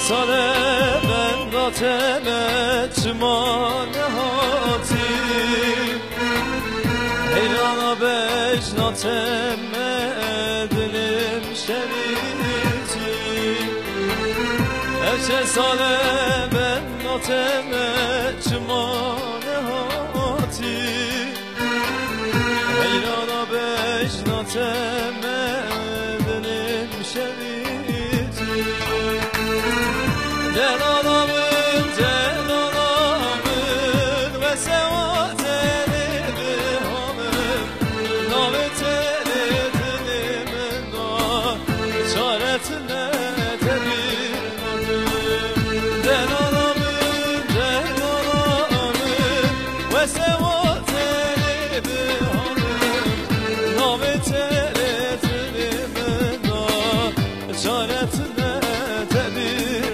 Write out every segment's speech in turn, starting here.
ساله من داتمه چمانه هاتی حیرانا بجناتمه دلم شریتی افچه ساله من داتمه چمانه هاتی حیرانا بجناتمه دلم شریتی دل آدمın ve sevateli bihamım naveteli dilimin da çaretine tebir nadım dil adamın ve sevateli bihamım naveteli dilimin da çaretine tebir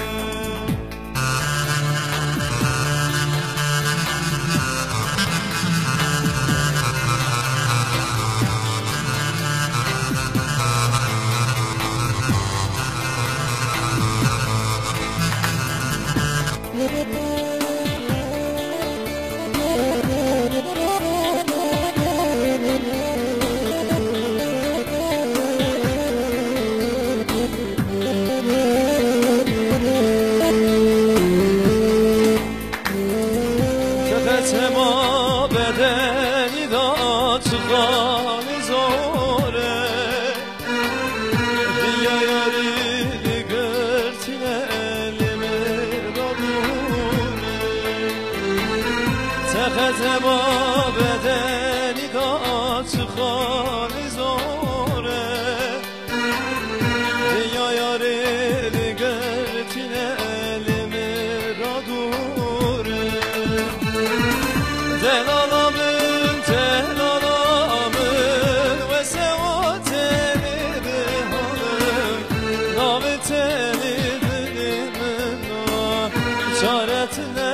ما بدنی داد خالی زوره بیا یاری گرتین elimi دادونه تخت ما بدنی داد خالی زوره بیا یاری گرتین elimi دادونه دل آدمın ve sevateli bihamım naveteli dilimin çaretine